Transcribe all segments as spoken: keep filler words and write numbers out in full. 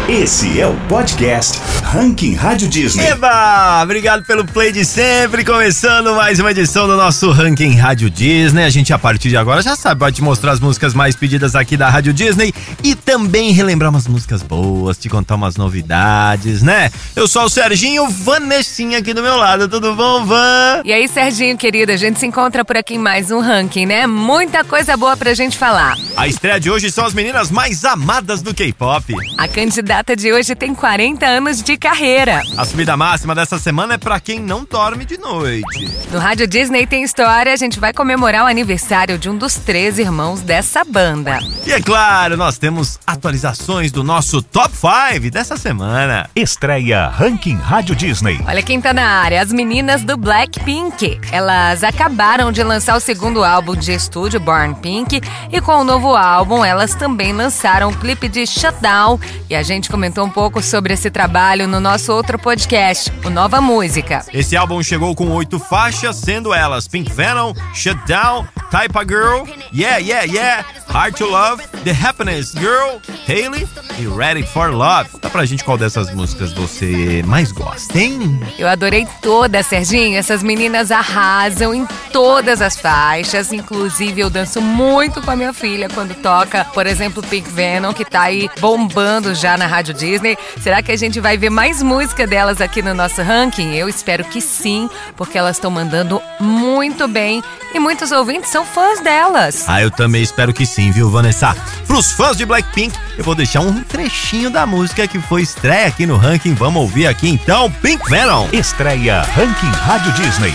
Esse é o podcast Ranking Rádio Disney. Eba! Obrigado pelo play de sempre. Começando mais uma edição do nosso Ranking Rádio Disney. A gente, a partir de agora, já sabe, vai te mostrar as músicas mais pedidas aqui da Rádio Disney e também relembrar umas músicas boas, te contar umas novidades, né? Eu sou o Serginho, Vanessinha aqui do meu lado. Tudo bom, Van? E aí, Serginho, querido, a gente se encontra por aqui em mais um ranking, né? Muita coisa boa pra gente falar. A estreia de hoje são as meninas mais amadas do K-pop. A candidata de hoje tem quarenta anos de carreira. A subida máxima dessa semana é pra quem não dorme de noite. No Rádio Disney Tem História, a gente vai comemorar o aniversário de um dos três irmãos dessa banda. E é claro, nós temos atualizações do nosso Top cinco dessa semana. Estreia Ranking Rádio Disney. Olha quem tá na área, as meninas do Blackpink. Elas acabaram de lançar o segundo álbum de estúdio, Born Pink, e com o novo álbum, elas também lançaram o clipe de Shutdown, e a gente comentou um pouco sobre esse trabalho no nosso outro podcast, o Nova Música. Esse álbum chegou com oito faixas, sendo elas Pink Venom, Shutdown, Type A Girl, Yeah, Yeah, Yeah, Hard to Love, The Happiness Girl, Hailey e Ready for Love. Dá pra gente qual dessas músicas você mais gosta, hein? Eu adorei todas, Serginho. Essas meninas arrasam em todas as faixas. Inclusive, eu danço muito com a minha filha quando toca, por exemplo, Pink Venom, que tá aí bombando já na Rádio Disney. Será que a gente vai ver mais música delas aqui no nosso ranking? Eu espero que sim, porque elas estão mandando muito bem e muitos ouvintes são fãs delas. Ah, eu também espero que sim, viu, Vanessa? Pros fãs de Blackpink, eu vou deixar um trechinho da música que foi estreia aqui no ranking. Vamos ouvir aqui então, Pink Venom. Estreia Ranking Rádio Disney.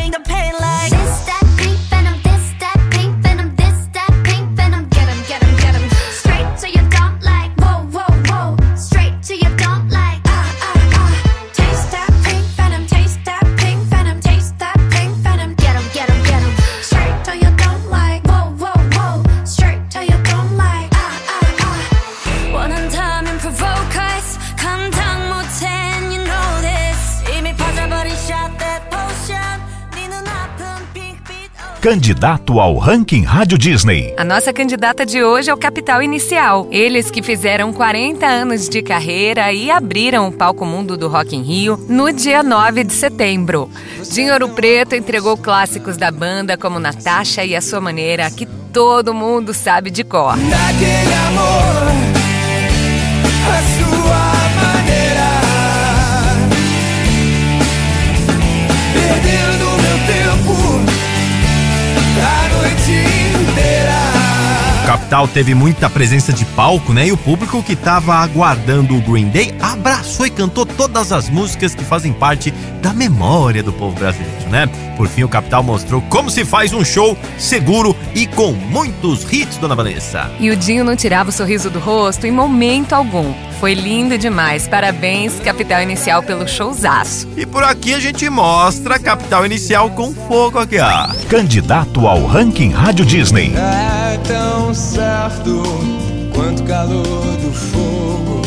Candidato ao Ranking Rádio Disney. A nossa candidata de hoje é o Capital Inicial. Eles que fizeram quarenta anos de carreira e abriram o palco mundo do Rock in Rio no dia nove de setembro. Dinho Ouro Preto entregou clássicos da banda como Natasha e A Sua Maneira, que todo mundo sabe de cor. Daquele amor, a sua maneira, perdendo meu tempo a noite inteira. O Capital teve muita presença de palco, né? E o público que tava aguardando o Green Day abraçou e cantou todas as músicas que fazem parte da memória do povo brasileiro, né? Por fim, o Capital mostrou como se faz um show seguro e com muitos hits, dona Vanessa. E o Dinho não tirava o sorriso do rosto em momento algum. Foi lindo demais. Parabéns, Capital Inicial, pelo showzaço. E por aqui a gente mostra Capital Inicial com fogo aqui, ó. Candidato ao Ranking Rádio Disney. É tão certo quanto o calor do fogo.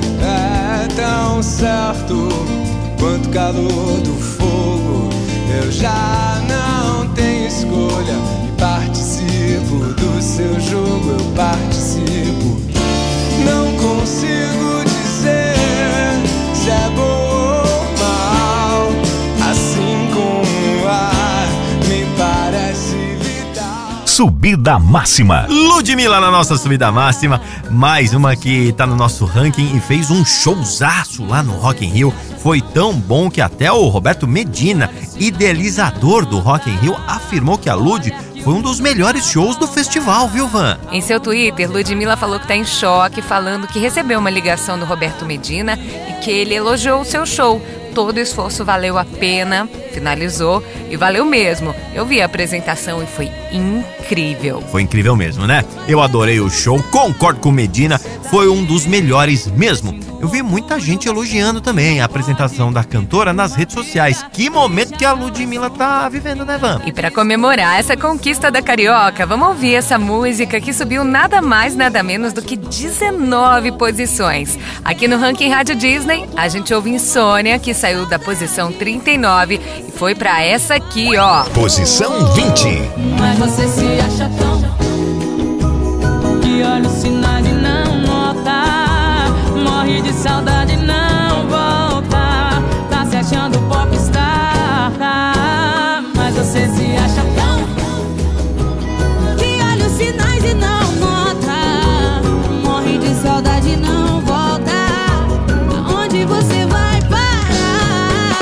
É tão certo quanto o calor do fogo. Eu já não tenho escolha e participo do seu jogo. Eu participo. Não consigo dizer se é bom ou mal. Assim como o ar me parece vital. Subida máxima. Ludmilla na nossa subida máxima. Mais uma que tá no nosso ranking e fez um showzaço lá no Rock in Rio. Foi tão bom que até o Roberto Medina, idealizador do Rock in Rio, afirmou que a Lud foi um dos melhores shows do festival, viu, Van? Em seu Twitter, Ludmilla falou que tá em choque, falando que recebeu uma ligação do Roberto Medina e que ele elogiou o seu show. Todo o esforço valeu a pena, finalizou e valeu mesmo. Eu vi a apresentação e foi incrível. Foi incrível mesmo, né? Eu adorei o show, concordo com o Medina, foi um dos melhores mesmo. Eu vi muita gente elogiando também a apresentação da cantora nas redes sociais. Que momento que a Ludmilla tá vivendo, né, Van? E para comemorar essa conquista da Carioca, vamos ouvir essa música que subiu nada mais, nada menos do que dezenove posições. Aqui no Ranking Rádio Disney, a gente ouve Insônia, que saiu da posição trinta e nove e foi pra essa aqui, ó. Posição vinte. Mas você se acha tão que olha os sinais e não nota. Morre morre de saudade, não volta. Tá se achando popstar, mas você se acha tão que olha os sinais e não nota. Morre de saudade, não volta. Aonde você vai parar?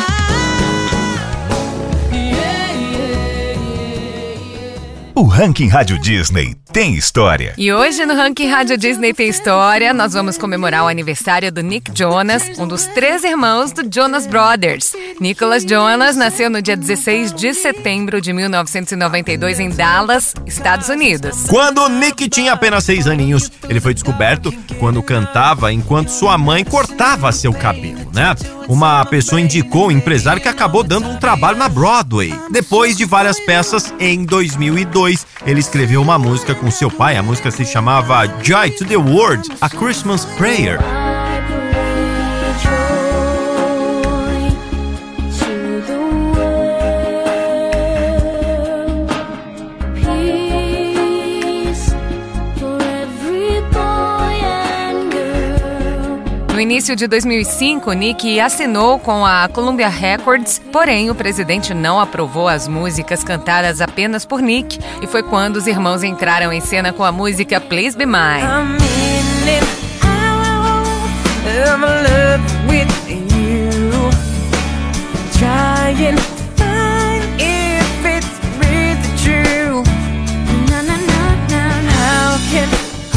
Yeah, yeah, yeah, yeah. O Ranking Rádio Disney tem história. E hoje no Ranking Rádio Disney Tem História, nós vamos comemorar o aniversário do Nick Jonas, um dos três irmãos do Jonas Brothers. Nicholas Jonas nasceu no dia dezesseis de setembro de mil novecentos e noventa e dois em Dallas, Estados Unidos. Quando o Nick tinha apenas seis aninhos, ele foi descoberto quando cantava enquanto sua mãe cortava seu cabelo, né? Uma pessoa indicou o empresário que acabou dando um trabalho na Broadway. Depois de várias peças, em dois mil e dois, ele escreveu uma música com seu pai. A música se chamava Joy to the World, A Christmas Prayer. No início de dois mil e cinco, Nick assinou com a Columbia Records, porém o presidente não aprovou as músicas cantadas apenas por Nick, e foi quando os irmãos entraram em cena com a música Please Be Mine. I'm in it out, I'm in love with you. Trying to find if it's really true. No, no, no, no. How can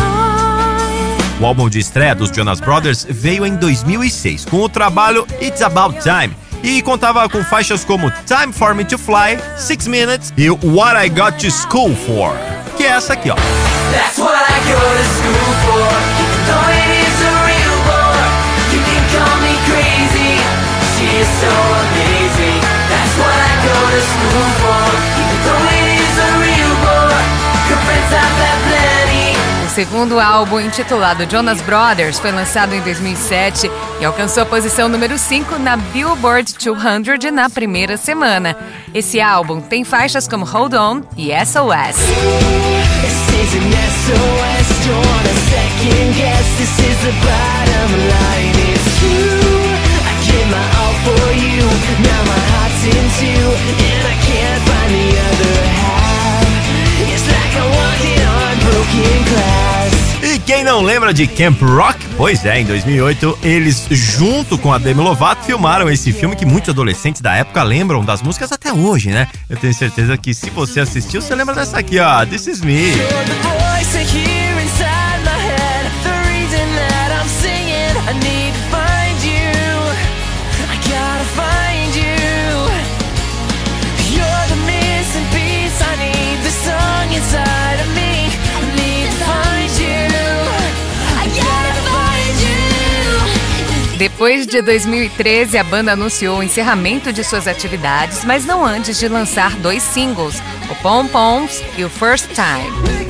O álbum de estreia dos Jonas Brothers veio em dois mil e seis, com o trabalho It's About Time, e contava com faixas como Time For Me To Fly, Six Minutes e What I Got To School For, que é essa aqui, ó. That's what I go to school for. Even though it is a real bore, you can call me crazy. She is so amazing. That's what I go to school for. Even though it is a real bore, good friends I've had plenty. O segundo álbum, intitulado Jonas Brothers, foi lançado em dois mil e sete e alcançou a posição número cinco na Billboard duzentos na primeira semana. Esse álbum tem faixas como Hold On e S O S. This is an S O S, don't wanna second guess. This is the bottom line, it's true. I give my all for you, now my heart's in two, and I can't find the other half. It's like I'm walking on broken glass. E quem não lembra de Camp Rock? Pois é, em dois mil e oito, eles, junto com a Demi Lovato, filmaram esse filme que muitos adolescentes da época lembram das músicas até hoje, né? Eu tenho certeza que se você assistiu, você lembra dessa aqui, ó, This Is Me. Depois de dois mil e treze, a banda anunciou o encerramento de suas atividades, mas não antes de lançar dois singles, o Pom Poms e o First Time.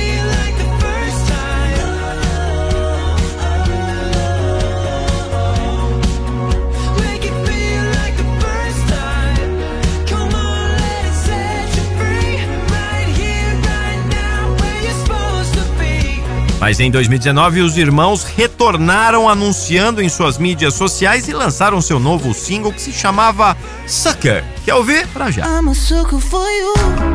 Mas em dois mil e dezenove, os irmãos retornaram anunciando em suas mídias sociais e lançaram seu novo single que se chamava Sucker. Quer ouvir? Pra já. I'm a sucker for you.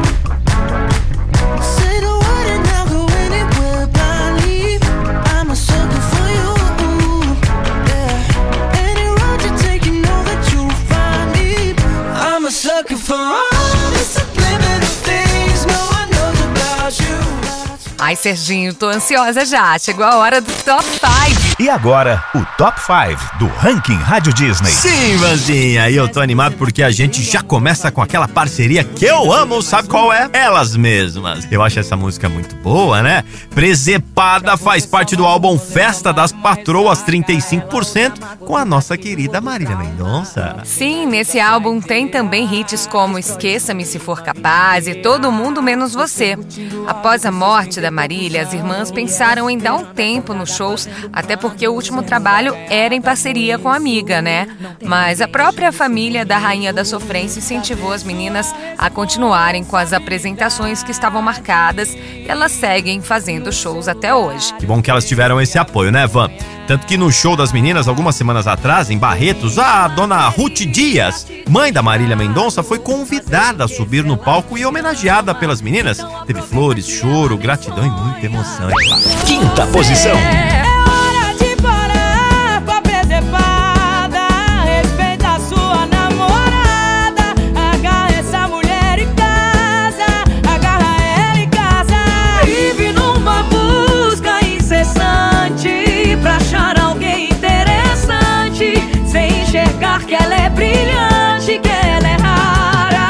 Say the word and I'll go anywhere blindly. I'm a sucker for you. Yeah. Any road you take, you know that you'll find me. I'm a sucker for all the subliminal things no one knows about you. Ai, Serginho, tô ansiosa já. Chegou a hora do Top cinco. E agora, o Top cinco do Ranking Rádio Disney. Sim, Vanzinha, e eu tô animado porque a gente já começa com aquela parceria que eu amo, sabe qual é? Elas mesmas. Eu acho essa música muito boa, né? Presepada faz parte do álbum Festa das Patroas trinta e cinco por cento com a nossa querida Marília Mendonça. Sim, nesse álbum tem também hits como Esqueça-me Se For Capaz e Todo Mundo Menos Você. Após a morte da Marília, as irmãs pensaram em dar um tempo nos shows, até porque o último trabalho era em parceria com a amiga, né? Mas a própria família da Rainha da Sofrência incentivou as meninas a continuarem com as apresentações que estavam marcadas e elas seguem fazendo shows até hoje. Que bom que elas tiveram esse apoio, né, Van? Tanto que no show das meninas, algumas semanas atrás, em Barretos, a dona Ruth Dias, mãe da Marília Mendonça, foi convidada a subir no palco e homenageada pelas meninas. Teve flores, choro, gratidão e muita emoção. Quinta posição. É hora de parar com a presepada. Respeita a sua namorada. Agarra essa mulher em casa. Agarra ela em casa. Vive numa busca incessante pra achar alguém interessante, sem enxergar que ela é brilhante, que ela é rara.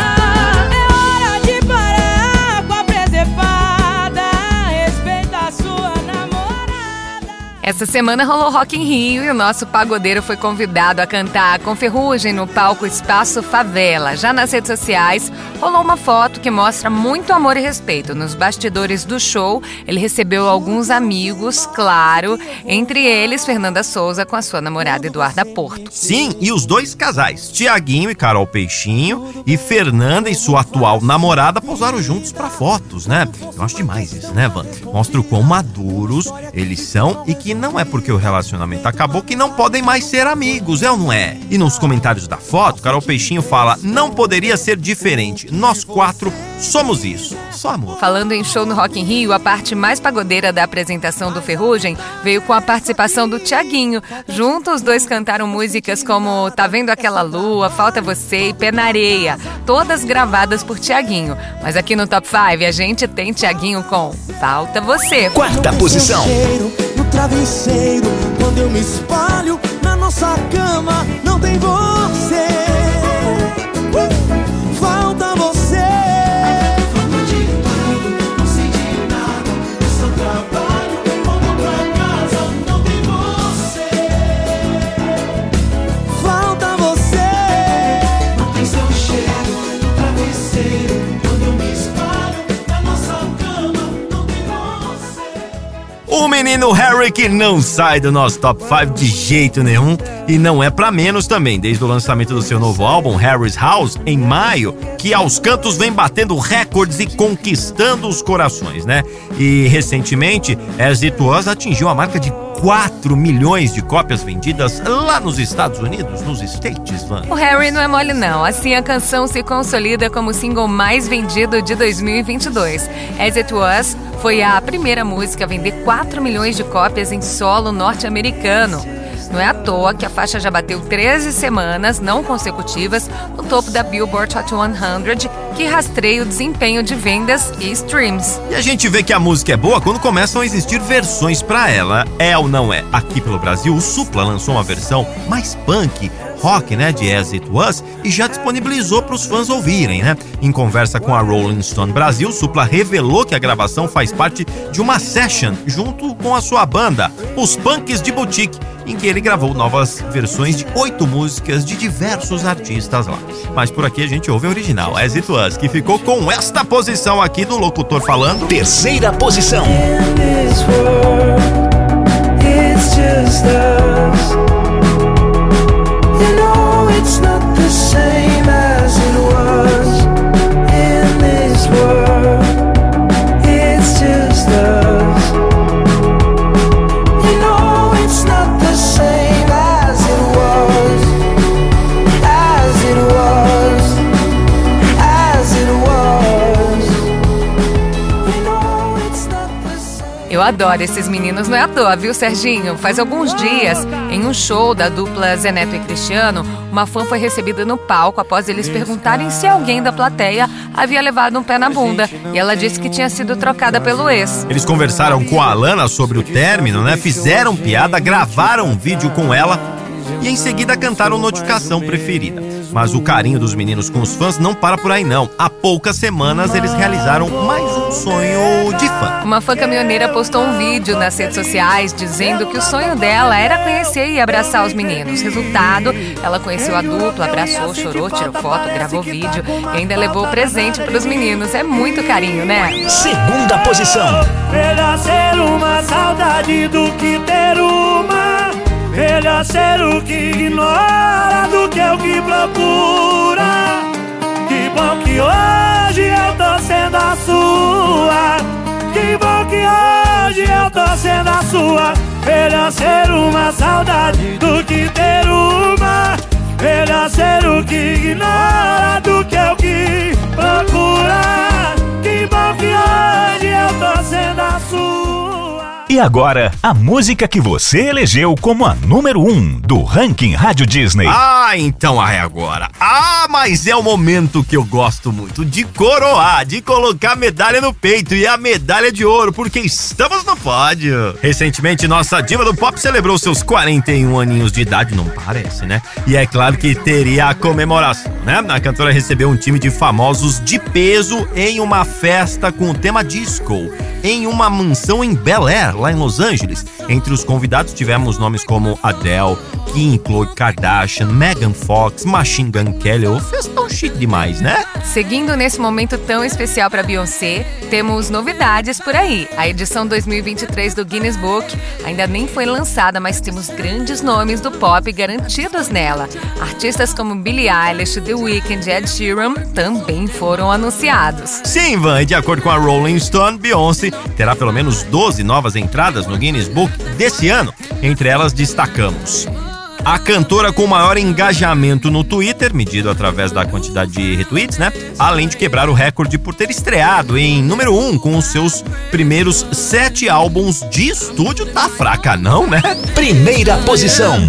É hora de parar com a presepada. Respeita a sua namorada. Essa semana rolou Rock in Rio e o nosso pagodeiro foi convidado a cantar com Ferrugem no palco Espaço Favela. Já nas redes sociais, rolou uma foto que mostra muito amor e respeito. Nos bastidores do show, ele recebeu alguns amigos, claro, entre eles Fernanda Souza com a sua namorada Eduarda Porto. Sim, e os dois casais, Tiaguinho e Carol Peixinho, e Fernanda e sua atual namorada posaram juntos pra fotos, né? Eu acho demais isso, né, Van? Mostra o quão maduros eles são e que não é porque o relacionamento acabou que não podem mais ser amigos, é ou não é? E nos comentários da foto, Carol Peixinho fala: não poderia ser diferente, nós quatro somos isso, só amor. Falando em show no Rock in Rio, a parte mais pagodeira da apresentação do Ferrugem veio com a participação do Tiaguinho. Juntos, os dois cantaram músicas como Tá Vendo Aquela Lua, Falta Você e Pé na Areia, todas gravadas por Tiaguinho. Mas aqui no Top cinco a gente tem Tiaguinho com Falta Você. Quarta posição. Cheiro no travesseiro, quando eu me espalho na nossa cama, não tem você. Uh! Falta você. Falta de tudo, não sei de nada. Eu só trabalho, volto pra casa, não tem você. Falta você. Não tem seu cheiro no travesseiro, quando eu me espalho na nossa cama, não tem você. O menino Harry que não sai do nosso Top cinco de jeito nenhum, e não é pra menos também, desde o lançamento do seu novo álbum, Harry's House, em maio, que aos cantos vem batendo recordes e conquistando os corações, né? E recentemente, As It Was atingiu a marca de quatro milhões de cópias vendidas lá nos Estados Unidos, nos States, Van. O Harry não é mole não, assim a canção se consolida como o single mais vendido de dois mil e vinte e dois. As It Was foi a primeira música a vender quatro milhões de cópias em solo norte-americano. Não é à toa que a faixa já bateu treze semanas não consecutivas no topo da Billboard Hot cem, que rastreia o desempenho de vendas e streams. E a gente vê que a música é boa quando começam a existir versões pra ela, é ou não é? Aqui pelo Brasil, o Supla lançou uma versão mais punk, rock, né, de As It Was, e já disponibilizou para os fãs ouvirem, né? Em conversa com a Rolling Stone Brasil, Supla revelou que a gravação faz parte de uma session junto com a sua banda, os Punks de Boutique, em que ele gravou novas versões de oito músicas de diversos artistas lá. Mas por aqui a gente ouve a original, As It Was, que ficou com esta posição aqui do locutor falando. Terceira posição. It's not the same as it was in this world. It's just us. You know it's not the same as it was, as it was, as it was. You know it's not the same. Eu adoro esses meninos, não é à toa, viu, Serginho? Faz alguns dias, em um show da dupla Zé Neto e Cristiano, uma fã foi recebida no palco após eles perguntarem se alguém da plateia havia levado um pé na bunda. E ela disse que tinha sido trocada pelo ex. Eles conversaram com a Alana sobre o término, né? Fizeram piada, gravaram um vídeo com ela e em seguida cantaram Notificação Preferida. Mas o carinho dos meninos com os fãs não para por aí não. Há poucas semanas eles realizaram mais um sonho de fã. Uma fã caminhoneira postou um vídeo nas redes sociais dizendo que o sonho dela era conhecer e abraçar os meninos. Resultado, ela conheceu a dupla, abraçou, chorou, tirou foto, gravou vídeo e ainda levou presente para os meninos. É muito carinho, né? Segunda posição. Melhor ser uma saudade do que ter uma melhor ser o que ignora do que o que procura. Que bom que hoje eu tô sendo a sua. Que bom que hoje eu tô sendo a sua. Melhor ser uma saudade do que ter uma. Melhor ser o que ignora do que o que procura. Que bom que hoje eu tô sendo a sua. E agora, a música que você elegeu como a número um do Ranking Rádio Disney. Ah, então é agora. Ah, mas é o momento que eu gosto muito de coroar, de colocar a medalha no peito e a medalha de ouro, porque estamos no pódio. Recentemente, nossa diva do pop celebrou seus quarenta e um aninhos de idade, não parece, né? E é claro que teria a comemoração, né? A cantora recebeu um time de famosos de peso em uma festa com o tema disco, em uma mansão em Bel Air, lá em Los Angeles. Entre os convidados tivemos nomes como Adele, Kim, Khloe Kardashian, Megan Fox, Machine Gun Kelly. O festão chique demais, né? Seguindo nesse momento tão especial para Beyoncé, temos novidades por aí. A edição dois mil e vinte e três do Guinness Book ainda nem foi lançada, mas temos grandes nomes do pop garantidos nela. Artistas como Billie Eilish, The Weeknd e Ed Sheeran também foram anunciados. Sim, Van, e de acordo com a Rolling Stone, Beyoncé terá pelo menos doze novas entradas no Guinness Book desse ano. Entre elas destacamos a cantora com maior engajamento no Twitter, medido através da quantidade de retweets, né? Além de quebrar o recorde por ter estreado em número um com os seus primeiros sete álbuns de estúdio. Tá fraca não, né? Primeira posição.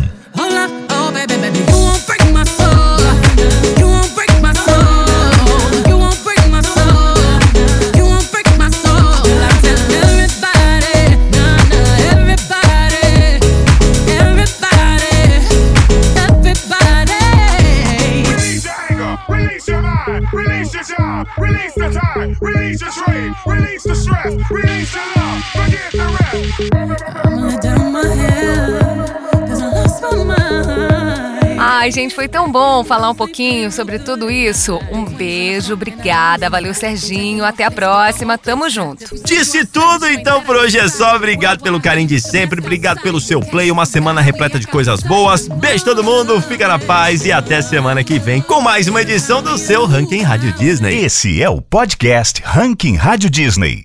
Release your job, release the time, release your trade, release the stress, release the love, forget the rest. I'm gonna down my head, cause I lost my mind. Ai, gente, foi tão bom falar um pouquinho sobre tudo isso. Um beijo, obrigada, valeu, Serginho, até a próxima, tamo junto. Disse tudo, então por hoje é só. Obrigado pelo carinho de sempre, obrigado pelo seu play, uma semana repleta de coisas boas. Beijo todo mundo, fica na paz e até semana que vem com mais uma edição do seu Ranking Rádio Disney. Esse é o podcast Ranking Rádio Disney.